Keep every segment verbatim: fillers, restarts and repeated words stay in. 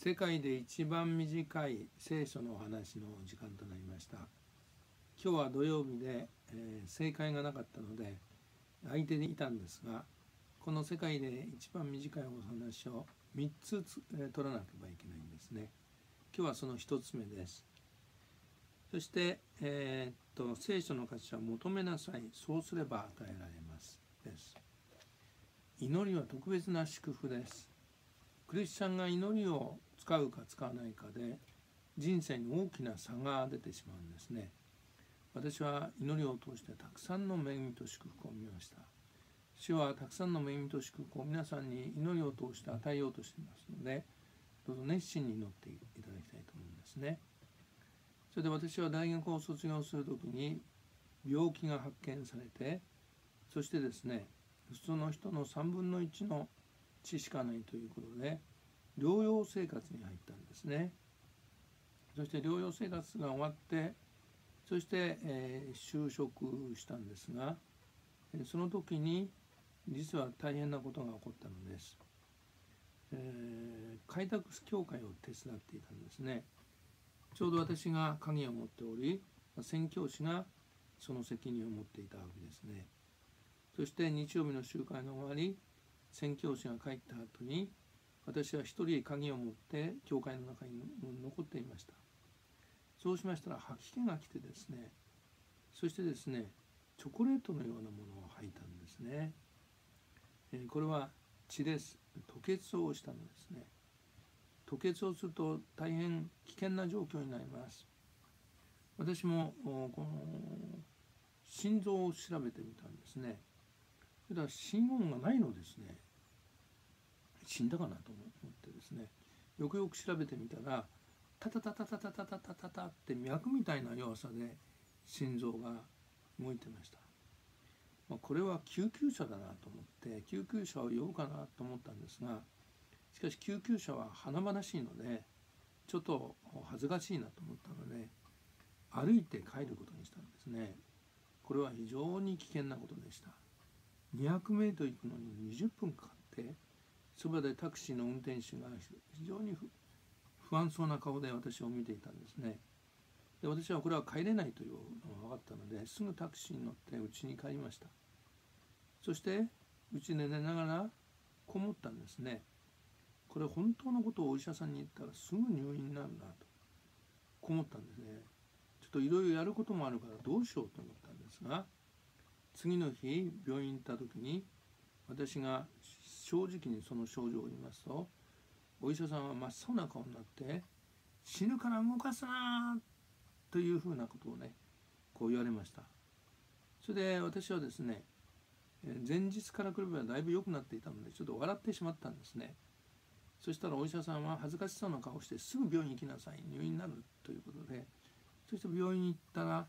世界で一番短い聖書のお話の時間となりました。今日は土曜日で、えー、正解がなかったので空いていたんですが、この世界で一番短いお話をみっつつ、えー、取らなければいけないんですね。今日はそのひとつめです。そして、えー、っと聖書の価値は求めなさい、そうすれば与えられますです。祈りは特別な祝福です。クリスチャンが祈りを使うか使わないかで人生に大きな差が出てしまうんですね。私は祈りを通してたくさんの恵みと祝福を見ました。主はたくさんの恵みと祝福を皆さんに祈りを通して与えようとしていますので、どうぞ熱心に祈っていただきたいと思うんですね。それで私は大学を卒業するときに病気が発見されて、そしてですね、普通の人のさんぶんのいちの血しかないということで療養生活に入ったんですね。そして療養生活が終わって、そして、えー、就職したんですが、その時に実は大変なことが起こったのです。えー、開拓教会を手伝っていたんですね。ちょうど私が鍵を持っており、宣教師がその責任を持っていたわけですね。そして日曜日の集会が終わり、宣教師が帰った後に、私は一人鍵を持って教会の中に残っていました。そうしましたら吐き気が来てですね、そしてですね、チョコレートのようなものを吐いたんですね。これは血です。吐血をしたのですね。吐血をすると大変危険な状況になります。私もこの心臓を調べてみたんですね。それでは心音がないのですね。死んだかなと思ってですね、よくよく調べてみたら、タタタタタタタタタタタって脈みたいな弱さで心臓が動いてました。まあ、これは救急車だなと思って救急車を呼ぶかなと思ったんですが、しかし救急車は華々しいのでちょっと恥ずかしいなと思ったので歩いて帰ることにしたんですね。これは非常に危険なことでした。にひゃくメートル行くのににじゅっぷんかかって、そばでタクシーの運転手が非常に不安そうな顔で私を見ていたんですね。で、私はこれは帰れないというのが分かったので、すぐタクシーに乗って家に帰りました。そして家で寝ながらこもったんですね。これ本当のことをお医者さんに言ったらすぐ入院になるなとこもったんですね。ちょっといろいろやることもあるからどうしようと思ったんですが、次の日病院に行った時に私が正直にその症状を言いますと、お医者さんは真っ青な顔になって死ぬから動かすなというふうなことをね、こう言われました。それで私はですね、前日から比べばだいぶ良くなっていたのでちょっと笑ってしまったんですね。そしたらお医者さんは恥ずかしそうな顔してすぐ病院に行きなさい、入院になるということで、そして病院に行ったら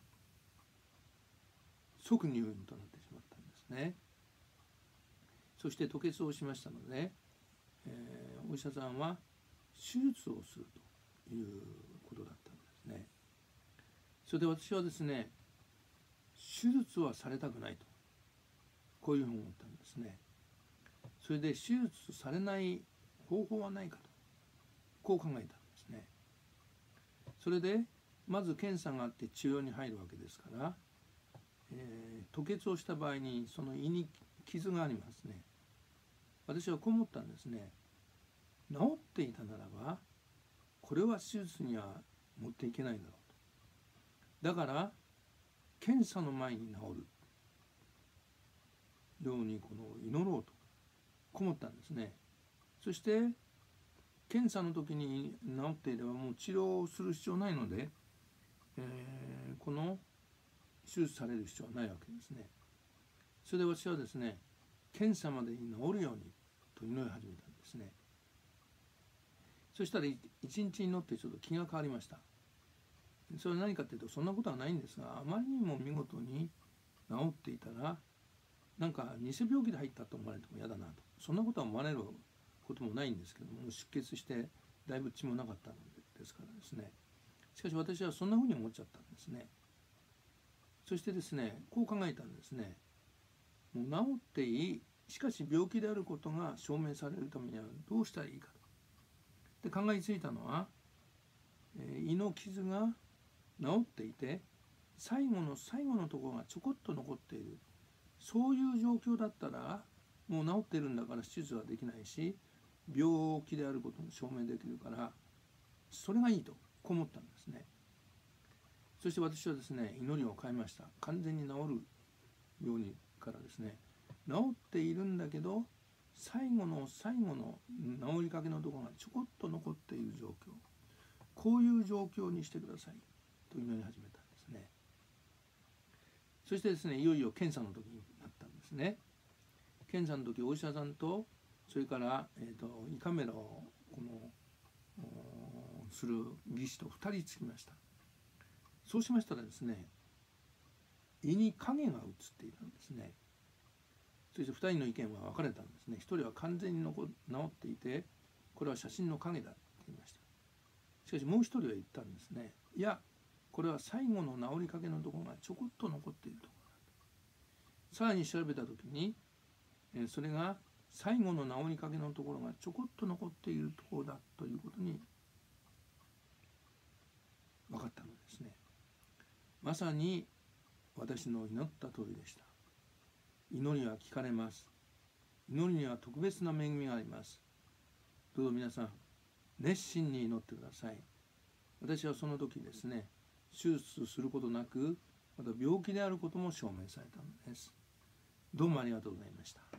即入院となってしまったんですね。そして吐血をしましたので、えー、お医者さんは手術をするということだったんですね。それで私はですね、手術はされたくないとこういうふうに思ったんですね。それで手術されない方法はないかとこう考えたんですね。それでまず検査があって治療に入るわけですから、えー、吐血をした場合にその胃に傷がありますね。私はこう思ったんですね。治っていたならばこれは手術には持っていけないだろうと。だから検査の前に治るようにこの祈ろうとこう思ったんですね。そして検査の時に治っていればもう治療をする必要ないので、えー、この手術される必要はないわけですね。それで私はですね、検査までに治るようにと祈り始めたんですね。そしたら一日祈ってちょっと気が変わりました。それは何かというと、そんなことはないんですが、あまりにも見事に治っていたらなんか偽病気で入ったと思われても嫌だなと。そんなことは思われることもないんですけども、出血してだいぶ血もなかったのですからですね。しかし私はそんなふうに思っちゃったんですね。そしてですね、こう考えたんですね。もう治っていい、しかし病気であることが証明されるためにはどうしたらいいかと。 で考えついたのは、えー、胃の傷が治っていて最後の最後のところがちょこっと残っている、そういう状況だったらもう治ってるんだから手術はできないし病気であることも証明できるからそれがいいとこう思ったんですね。そして私はですね祈りを変えました。完全に治るようにからですね、治っているんだけど最後の最後の治りかけのところがちょこっと残っている状況、こういう状況にしてくださいと祈り始めたんですね。そしてですねいよいよ検査の時になったんですね。検査の時お医者さんとそれから、えー、と胃カメラをこのする技師とふたりつきました。そうしましたらですね胃に影が映っていたんですね。そしてふたりの意見は分かれたんですね。ひとりは完全に治っていてこれは写真の影だと言いました。しかしもう一人は言ったんですね。いやこれは最後の治りかけのところがちょこっと残っているところだと。さらに調べた時にそれが最後の治りかけのところがちょこっと残っているところだということに分かったのですね。まさに私の祈った通りでした。祈りは聞かれます。祈りには特別な恵みがあります。どうぞ皆さん熱心に祈ってください。私はその時ですね手術することなくまた病気であることも証明されたのです。どうもありがとうございました。